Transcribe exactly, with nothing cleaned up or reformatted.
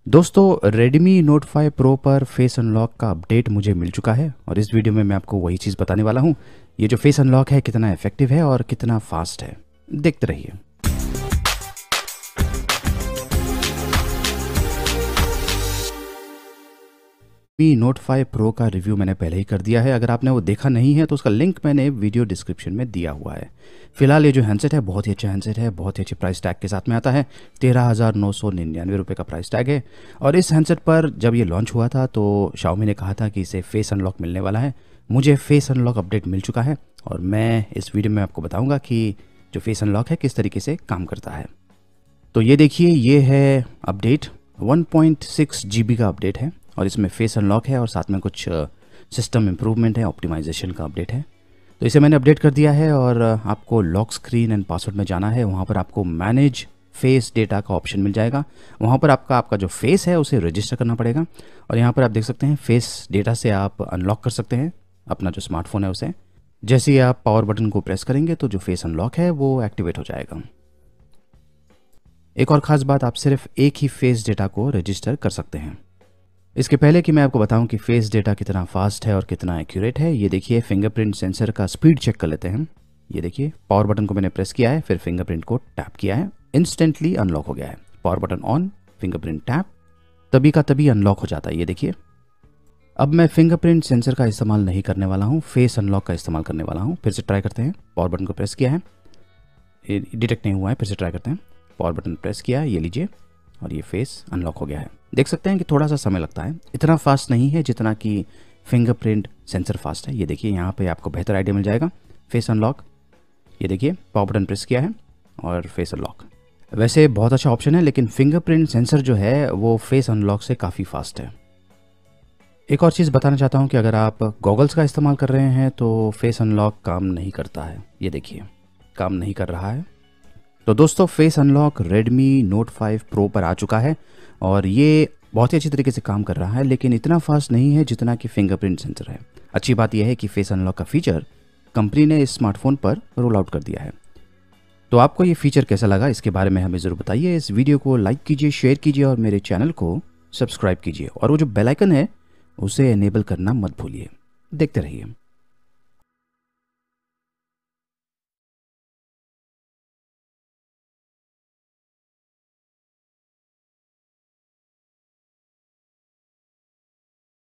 दोस्तों Redmi Note five Pro पर face unlock का अपडेट मुझे मिल चुका है और इस वीडियो में मैं आपको वही चीज़ बताने वाला हूँ। ये जो फेस अनलॉक है कितना इफेक्टिव है और कितना फास्ट है, देखते रहिए। Redmi Note फाइव Pro का रिव्यू मैंने पहले ही कर दिया है। अगर आपने वो देखा नहीं है तो उसका लिंक मैंने वीडियो डिस्क्रिप्शन में दिया हुआ है। फिलहाल ये जो हैंडसेट है बहुत ही अच्छा हैंडसेट है, बहुत ही अच्छे प्राइस टैग के साथ में आता है। तेरह हज़ार नौ सौ निन्यानवे रुपये का प्राइस टैग है। और इस हैंडसेट पर जब ये लॉन्च हुआ था तो Xiaomi ने कहा था कि इसे फेस अनलॉक मिलने वाला है। मुझे फेस अनलॉक अपडेट मिल चुका है और मैं इस वीडियो में आपको बताऊँगा कि जो फेस अनलॉक है किस तरीके से काम करता है। तो ये देखिए, ये है update, one point six G B का अपडेट है और इसमें फेस अनलॉक है और साथ में कुछ सिस्टम इम्प्रूवमेंट है, ऑप्टिमाइजेशन का अपडेट है। तो इसे मैंने अपडेट कर दिया है और आपको लॉक स्क्रीन एंड पासवर्ड में जाना है। वहाँ पर आपको मैनेज फेस डेटा का ऑप्शन मिल जाएगा। वहाँ पर आपका आपका जो फेस है उसे रजिस्टर करना पड़ेगा और यहाँ पर आप देख सकते हैं फेस डेटा से आप अनलॉक कर सकते हैं अपना जो स्मार्टफोन है उसे। जैसे ही आप पावर बटन को प्रेस करेंगे तो जो फेस अनलॉक है वो एक्टिवेट हो जाएगा। एक और ख़ास बात, आप सिर्फ एक ही फेस डेटा को रजिस्टर कर सकते हैं। इसके पहले कि मैं आपको बताऊं कि फेस डेटा कितना फास्ट है और कितना एक्यूरेट है, ये देखिए फिंगरप्रिंट सेंसर का स्पीड चेक कर लेते हैं। ये देखिए, पावर बटन को मैंने प्रेस किया है, फिर फिंगरप्रिंट को टैप किया है, इंस्टेंटली अनलॉक हो गया है। Power button on, fingerprint tap, तभी का तभी अनलॉक हो जाता है। ये देखिए, अब मैं फिंगरप्रिंट सेंसर का इस्तेमाल नहीं करने वाला हूँ, फेस अनलॉक का इस्तेमाल करने वाला हूँ। फिर से ट्राई करते हैं। पावर बटन को प्रेस किया है, डिटेक्ट नहीं हुआ है, फिर से ट्राई करते हैं। पावर बटन प्रेस किया है, ये लीजिए, और ये फेस अनलॉक हो गया है। देख सकते हैं कि थोड़ा सा समय लगता है, इतना फास्ट नहीं है जितना कि फिंगरप्रिंट सेंसर फास्ट है। ये देखिए, यहाँ पे आपको बेहतर आइडिया मिल जाएगा। फेस अनलॉक, ये देखिए, पावर बटन प्रेस किया है और फेस अनलॉक। वैसे बहुत अच्छा ऑप्शन है, लेकिन फिंगरप्रिंट सेंसर जो है वो फेस अनलॉक से काफ़ी फास्ट है। एक और चीज़ बताना चाहता हूँ कि अगर आप गॉगल्स का इस्तेमाल कर रहे हैं तो फेस अनलॉक काम नहीं करता है। ये देखिए, काम नहीं कर रहा है। तो दोस्तों, face unlock Redmi Note five Pro पर आ चुका है और ये बहुत ही अच्छी तरीके से काम कर रहा है, लेकिन इतना फास्ट नहीं है जितना कि फिंगरप्रिंट सेंसर है। अच्छी बात यह है कि फेस अनलॉक का फीचर कंपनी ने इस स्मार्टफोन पर रोल आउट कर दिया है। तो आपको ये फीचर कैसा लगा, इसके बारे में हमें ज़रूर बताइए। इस वीडियो को लाइक कीजिए, शेयर कीजिए और मेरे चैनल को सब्सक्राइब कीजिए और वो जो बेल आइकन है उसे इनेबल करना मत भूलिए। देखते रहिए।